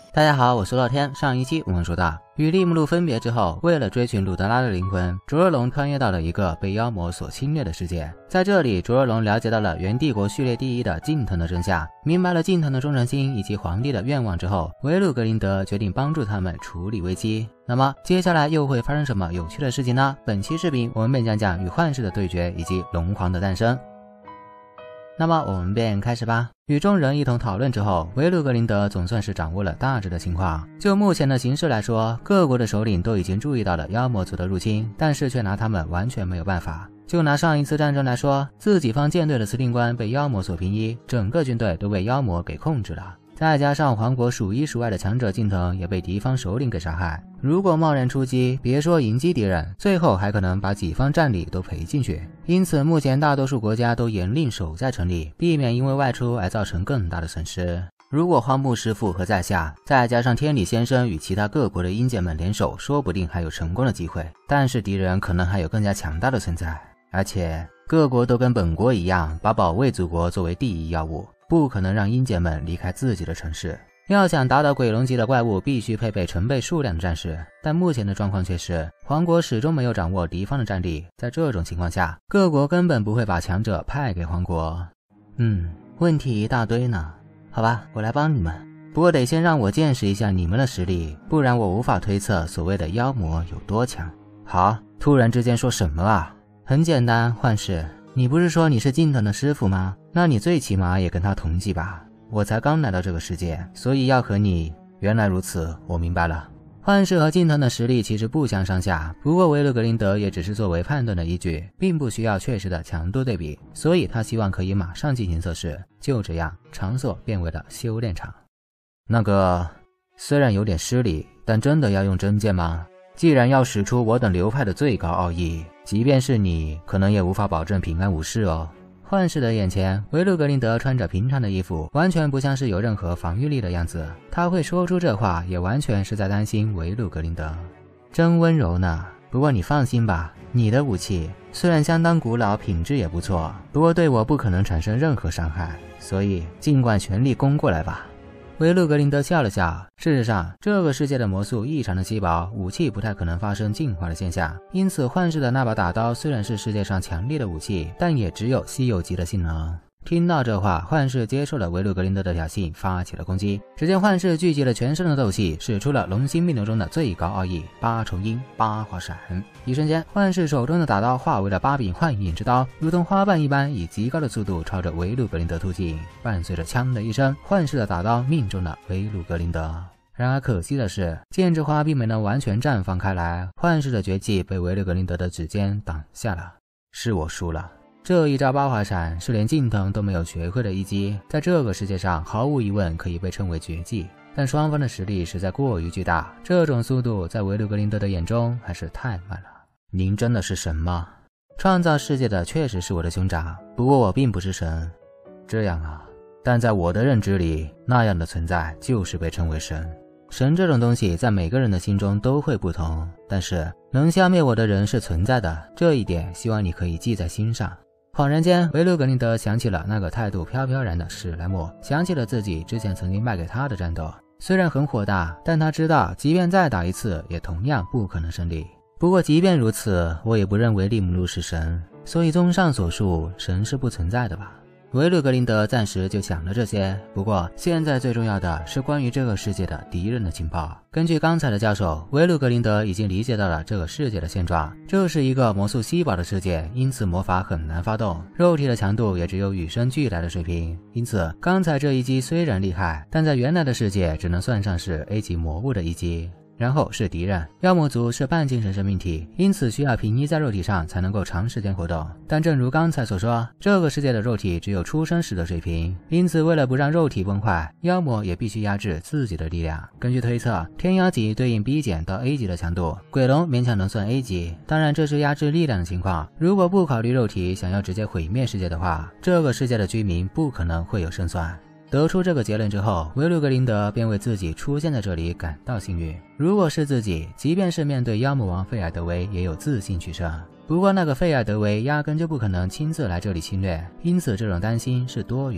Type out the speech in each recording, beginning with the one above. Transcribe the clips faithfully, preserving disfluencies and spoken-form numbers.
大家好，我是乐天。上一期我们说到，与利姆路分别之后，为了追寻鲁德拉的灵魂，卓尔龙穿越到了一个被妖魔所侵略的世界。在这里，卓尔龙了解到了原帝国序列第一的近藤的真相，明白了近藤的忠诚心以及皇帝的愿望之后，维鲁格林德决定帮助他们处理危机。那么接下来又会发生什么有趣的事情呢？本期视频我们便讲讲与幻视的对决以及龙皇的诞生。那么我们便开始吧。与众人一同讨论之后，维鲁格林德总算是掌握了大致的情况。就目前的形势来说，各国的首领都已经注意到了妖魔族的入侵，但是却拿他们完全没有办法。就拿上一次战争来说，自己方舰队的司令官被妖魔所平一，整个军队都被妖魔给控制了。再加上皇国数一数二的强者近藤也被敌方首领给杀害，如果贸然出击，别说迎击敌人，最后还可能把己方战力都赔进去。因此目前大多数国家都严令守在城里，避免因为外出而造成更大的损失。如果荒木师傅和在下，再加上天理先生与其他各国的鹰姐们联手，说不定还有成功的机会。但是敌人可能还有更加强大的存在，而且各国都跟本国一样，把保卫祖国作为第一要务，不可能让鹰姐们离开自己的城市。要想打倒鬼龙级的怪物，必须配备成倍数量的战士，但目前的状况却是皇国始终没有掌握敌方的战力。在这种情况下，各国根本不会把强者派给皇国。嗯，问题一大堆呢。好吧，我来帮你们，不过得先让我见识一下你们的实力，不然我无法推测所谓的妖魔有多强。好，突然之间说什么啊？很简单，幻视，你不是说你是近藤的师傅吗？那你最起码也跟他同级吧。我才刚来到这个世界，所以要和你……原来如此，我明白了。幻视和近藤的实力其实不相上下，不过维鲁格林德也只是作为判断的依据，并不需要确实的强度对比，所以他希望可以马上进行测试。就这样，场所变为了修炼场。那个，虽然有点失礼，但真的要用真剑吗？既然要使出我等流派的最高奥义，即便是你，可能也无法保证平安无事哦。幻视的眼前，维鲁格林德穿着平常的衣服，完全不像是有任何防御力的样子。他会说出这话，也完全是在担心维鲁格林德。真温柔呢。不过你放心吧，你的武器虽然相当古老，品质也不错，不过对我不可能产生任何伤害，所以尽管全力攻过来吧。维鲁格林德笑了笑，事实上这个世界的魔素异常的稀薄，武器不太可能发生进化的现象，因此幻视的那把大刀虽然是世界上强烈的武器，但也只有稀有级的性能。听到这话，幻视接受了维鲁格林德的挑衅，发起了攻击。只见幻视聚集了全身的斗气，使出了龙星命流中的最高奥义八重音八花闪。一瞬间，幻视手中的大刀化为了八柄幻影之刀，如同花瓣一般，以极高的速度朝着维鲁格林德突进。伴随着枪的一声，幻视的大刀命中了维鲁格林德。然而可惜的是，剑之花并没能完全绽放开来，幻视的绝技被维鲁格林德的指尖挡下了。是我输了。这一招八华闪是连近藤都没有学会的一击，在这个世界上毫无疑问可以被称为绝技，但双方的实力实在过于巨大，这种速度在维鲁格林德的眼中还是太慢了。您真的是神吗？创造世界的确实是我的兄长，不过我并不是神。这样啊，但在我的认知里，那样的存在就是被称为神。神这种东西在每个人的心中都会不同，但是能消灭我的人是存在的，这一点希望你可以记在心上。恍然间，维鲁格林德想起了那个态度飘飘然的史莱姆，想起了自己之前曾经卖给他的战斗。虽然很火大，但他知道即便再打一次也同样不可能胜利。不过即便如此，我也不认为利姆路是神，所以综上所述，神是不存在的吧。维鲁格林德暂时就想了这些，不过现在最重要的是关于这个世界的敌人的情报。根据刚才的教授，维鲁格林德已经理解到了这个世界的现状，这是一个魔素稀薄的世界，因此魔法很难发动，肉体的强度也只有与生俱来的水平，因此刚才这一击虽然厉害，但在原来的世界只能算上是 A 级魔物的一击。然后是敌人，妖魔族是半精神生命体，因此需要平移在肉体上才能够长时间活动。但正如刚才所说，这个世界的肉体只有出生时的水平，因此为了不让肉体崩坏，妖魔也必须压制自己的力量。根据推测，天妖级对应 B 减到 A 级的强度，鬼龙勉强能算 A 级，当然这是压制力量的情况。如果不考虑肉体，想要直接毁灭世界的话，这个世界的居民不可能会有胜算。得出这个结论之后，维鲁格林德便为自己出现在这里感到幸运。如果是自己，即便是面对妖魔王费尔德维，也有自信取胜。不过那个费尔德维压根就不可能亲自来这里侵略，因此这种担心是多余的。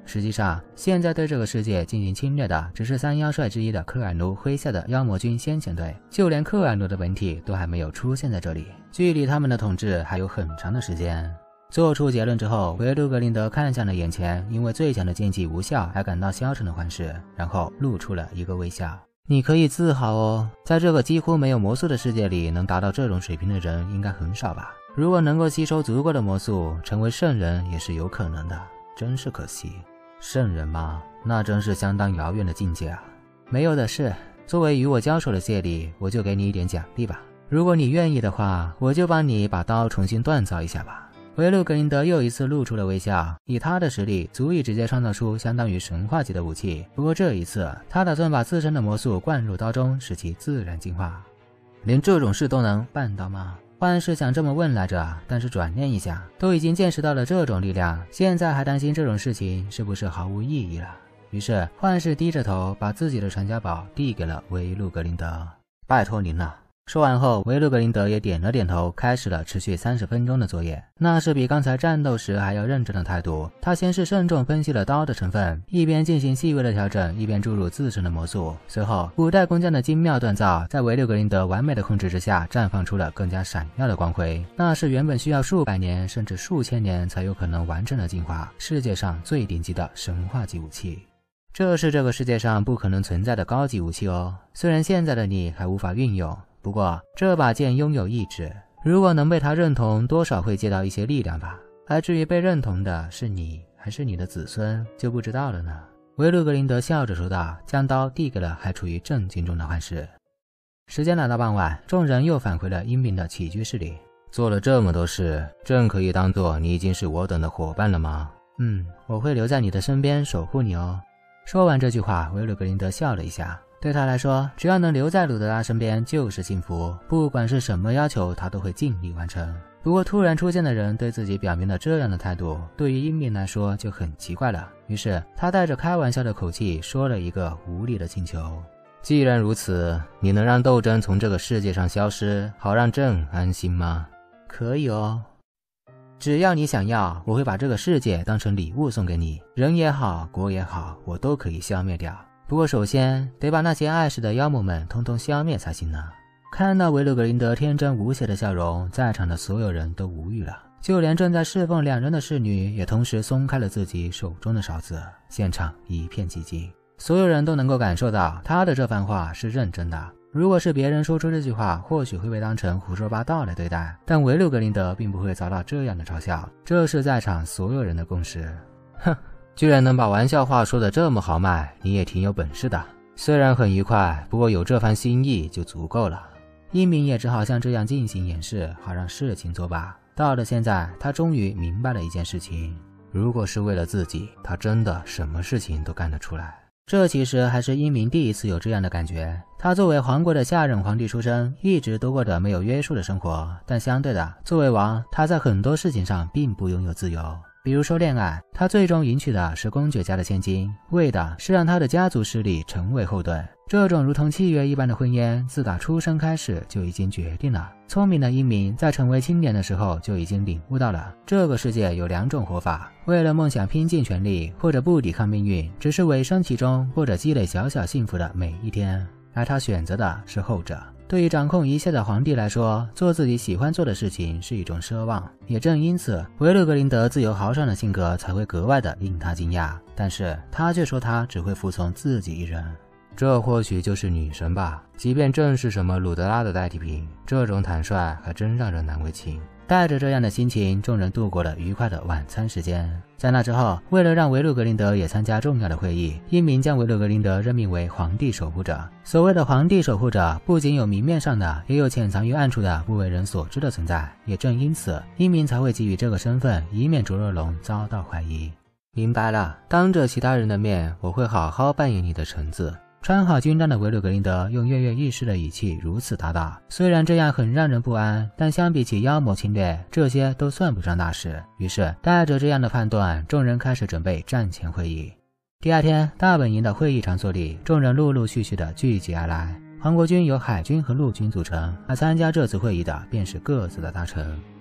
实际上，现在对这个世界进行侵略的只是三妖帅之一的克尔努麾下的妖魔军先遣队，就连克尔努的本体都还没有出现在这里，距离他们的统治还有很长的时间。做出结论之后，维鲁格林德看向了眼前因为最强的剑技无效而感到消沉的幻视，然后露出了一个微笑。你可以自豪哦，在这个几乎没有魔素的世界里，能达到这种水平的人应该很少吧？如果能够吸收足够的魔素，成为圣人也是有可能的。真是可惜，圣人吗？那真是相当遥远的境界啊！没有的事，作为与我交手的谢礼，我就给你一点奖励吧。如果你愿意的话，我就帮你把刀重新锻造一下吧。维鲁格林德又一次露出了微笑，以他的实力足以直接创造出相当于神话级的武器。不过这一次，他打算把自身的魔素灌入刀中，使其自然进化。连这种事都能办到吗？幻视想这么问来着，但是转念一想，都已经见识到了这种力量，现在还担心这种事情是不是毫无意义了？于是幻视低着头，把自己的传家宝递给了维鲁格林德。拜托您了。说完后，维鲁格林德也点了点头，开始了持续三十分钟的作业。那是比刚才战斗时还要认真的态度。他先是慎重分析了刀的成分，一边进行细微的调整，一边注入自身的魔素。随后，古代工匠的精妙锻造，在维鲁格林德完美的控制之下，绽放出了更加闪耀的光辉。那是原本需要数百年甚至数千年才有可能完整的进化，世界上最顶级的神话级武器。这是这个世界上不可能存在的高级武器哦。虽然现在的你还无法运用，不过这把剑拥有意志，如果能被他认同，多少会借到一些力量吧。而至于被认同的是你还是你的子孙，就不知道了呢。维鲁格林德笑着说道，将刀递给了还处于震惊中的幻视。时间来到傍晚，众人又返回了英明的起居室里。做了这么多事，朕可以当做你已经是我等的伙伴了吗？嗯，我会留在你的身边守护你哦。说完这句话，维鲁格林德笑了一下。对他来说，只要能留在鲁德拉身边就是幸福，不管是什么要求他都会尽力完成。不过突然出现的人对自己表明了这样的态度，对于英明来说就很奇怪了。于是他带着开玩笑的口气说了一个无理的请求。既然如此，你能让斗争从这个世界上消失，好让朕安心吗？可以哦，只要你想要，我会把这个世界当成礼物送给你，人也好，国也好，我都可以消灭掉。不过首先得把那些碍事的妖魔们通通消灭才行呢。看到维鲁格林德天真无邪的笑容，在场的所有人都无语了，就连正在侍奉两人的侍女也同时松开了自己手中的勺子。现场一片寂静，所有人都能够感受到他的这番话是认真的。如果是别人说出这句话，或许会被当成胡说八道来对待，但维鲁格林德并不会遭到这样的嘲笑，这是在场所有人的共识。哼，居然能把玩笑话说得这么豪迈，你也挺有本事的。虽然很愉快，不过有这番心意就足够了。英明也只好像这样进行演示，好让事情作罢。到了现在，他终于明白了一件事情，如果是为了自己，他真的什么事情都干得出来。这其实还是英明第一次有这样的感觉。他作为皇国的下任皇帝出身，一直都过着没有约束的生活，但相对的，作为王，他在很多事情上并不拥有自由。比如说恋爱，他最终迎娶的是公爵家的千金，为的是让他的家族势力成为后盾。这种如同契约一般的婚姻，自打出生开始就已经决定了。聪明的英明在成为青年的时候就已经领悟到了，这个世界有两种活法，为了梦想拼尽全力，或者不抵抗命运，只是委身其中，或者积累小小幸福的每一天。而他选择的是后者。对于掌控一切的皇帝来说，做自己喜欢做的事情是一种奢望。也正因此，维鲁格林德自由豪爽的性格才会格外的令他惊讶。但是他却说他只会服从自己一人。这或许就是女神吧，即便正是什么鲁德拉的代替品，这种坦率还真让人难为情。带着这样的心情，众人度过了愉快的晚餐时间。在那之后，为了让维鲁格林德也参加重要的会议，英明将维鲁格林德任命为皇帝守护者。所谓的皇帝守护者，不仅有明面上的，也有潜藏于暗处的不为人所知的存在。也正因此，英明才会给予这个身份，以免卓若龙遭到怀疑。明白了，当着其他人的面，我会好好扮演你的臣子。穿好军装的维鲁格林德用跃跃欲试的语气如此答道，虽然这样很让人不安，但相比起妖魔侵略，这些都算不上大事。于是带着这样的判断，众人开始准备战前会议。第二天，大本营的会议场所里，众人陆陆续续的聚集而来。皇国军由海军和陆军组成，而参加这次会议的便是各自的大臣。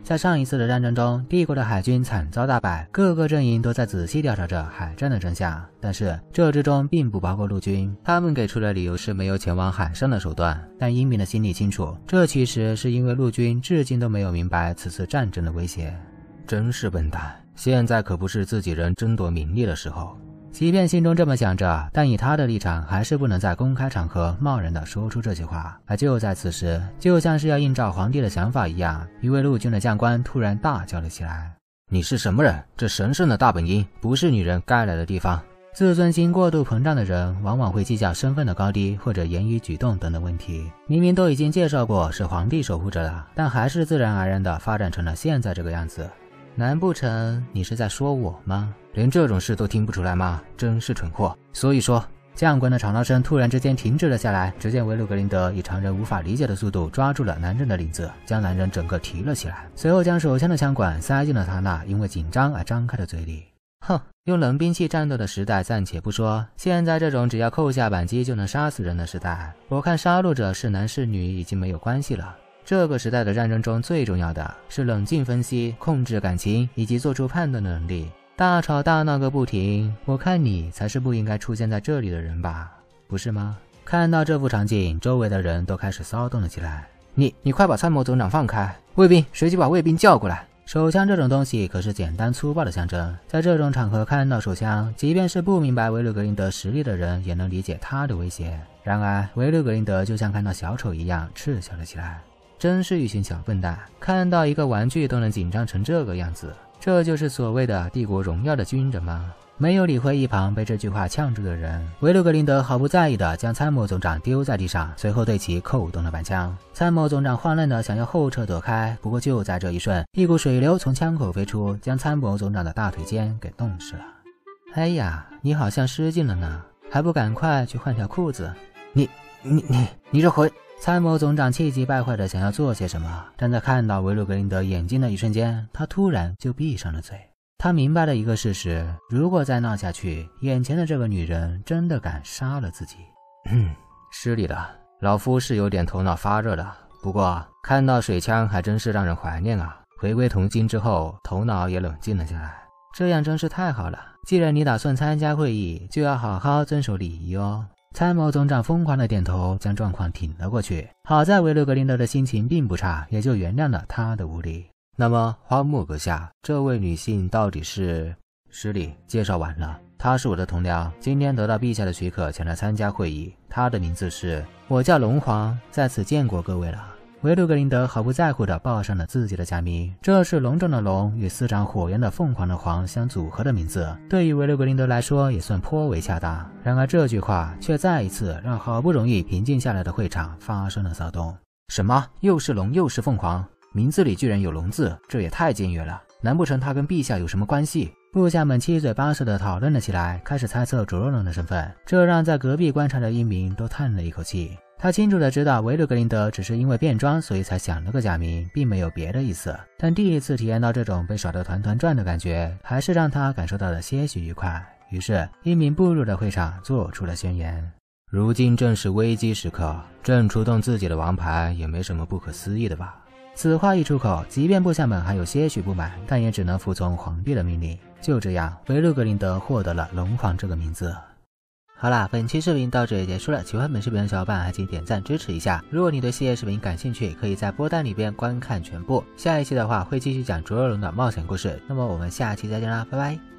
在上一次的战争中，帝国的海军惨遭大败，各个阵营都在仔细调查着海战的真相。但是这之中并不包括陆军，他们给出的理由是没有前往海上的手段。但英明的心里清楚，这其实是因为陆军至今都没有明白此次战争的威胁。真是笨蛋，现在可不是自己人争夺名利的时候。即便心中这么想着，但以他的立场，还是不能在公开场合贸然地说出这些话。而就在此时，就像是要映照皇帝的想法一样，一位陆军的将官突然大叫了起来：“你是什么人？这神圣的大本营不是女人该来的地方！”自尊心过度膨胀的人，往往会计较身份的高低或者言语举动等等问题。明明都已经介绍过是皇帝守护着了，但还是自然而然地发展成了现在这个样子。难不成你是在说我吗？连这种事都听不出来吗？真是蠢货！所以说，将官的吵闹声突然之间停止了下来。只见维鲁格林德以常人无法理解的速度抓住了男人的领子，将男人整个提了起来，随后将手枪的枪管塞进了他那因为紧张而张开的嘴里。哼，用冷兵器战斗的时代暂且不说，现在这种只要扣下扳机就能杀死人的时代，我看杀戮者是男是女已经没有关系了。这个时代的战争中最重要的是冷静分析、控制感情以及做出判断的能力。大吵大闹个不停，我看你才是不应该出现在这里的人吧，不是吗？看到这幅场景，周围的人都开始骚动了起来。你你快把参谋总长放开！卫兵，随即把卫兵叫过来！手枪这种东西可是简单粗暴的象征，在这种场合看到手枪，即便是不明白维鲁格林德实力的人也能理解他的威胁。然而维鲁格林德就像看到小丑一样嗤笑了起来。真是一群小笨蛋，看到一个玩具都能紧张成这个样子，这就是所谓的帝国荣耀的军人吗？没有理会一旁被这句话呛住的人，维鲁格林德毫不在意地将参谋总长丢在地上，随后对其扣动了扳枪。参谋总长慌乱地想要后撤躲开，不过就在这一瞬，一股水流从枪口飞出，将参谋总长的大腿间给冻湿了。哎呀，你好像失禁了呢，还不赶快去换条裤子？你你你你这混！参谋总长气急败坏地想要做些什么，但在看到维鲁格林德眼睛的一瞬间，他突然就闭上了嘴。他明白了一个事实，如果再闹下去，眼前的这个女人真的敢杀了自己。嗯，失礼了，老夫是有点头脑发热了，不过看到水枪还真是让人怀念啊。回归童心之后，头脑也冷静了下来，这样真是太好了。既然你打算参加会议，就要好好遵守礼仪哦。参谋总长疯狂的点头，将状况挺了过去。好在维鲁格林德的心情并不差，也就原谅了他的无礼。那么荒漠阁下，这位女性到底是？失礼，介绍完了，她是我的同僚，今天得到陛下的许可前来参加会议。她的名字是……我叫龙皇，在此见过各位了。维鲁格林德毫不在乎地报上了自己的假名，这是隆重的龙与司长火焰的凤凰的凰相组合的名字，对于维鲁格林德来说也算颇为恰当。然而这句话却再一次让好不容易平静下来的会场发生了骚动。什么？又是龙又是凤凰？名字里居然有龙字，这也太僭越了！难不成他跟陛下有什么关系？部下们七嘴八舌地讨论了起来，开始猜测卓若龙的身份，这让在隔壁观察的英明都叹了一口气。他清楚地知道维鲁格林德只是因为变装所以才想了个假名，并没有别的意思，但第一次体验到这种被耍得团团转的感觉，还是让他感受到了些许愉快。于是英明步入了会场，做出了宣言。如今正是危机时刻，朕出动自己的王牌也没什么不可思议的吧。此话一出口，即便部下们还有些许不满，但也只能服从皇帝的命令。就这样，维鲁格林德获得了龙皇这个名字。好啦，本期视频到这里结束了，喜欢本视频的小伙伴还请点赞支持一下。如果你对系列视频感兴趣，可以在播单里边观看全部。下一期的话会继续讲卓若龙的冒险故事，那么我们下期再见啦，拜拜。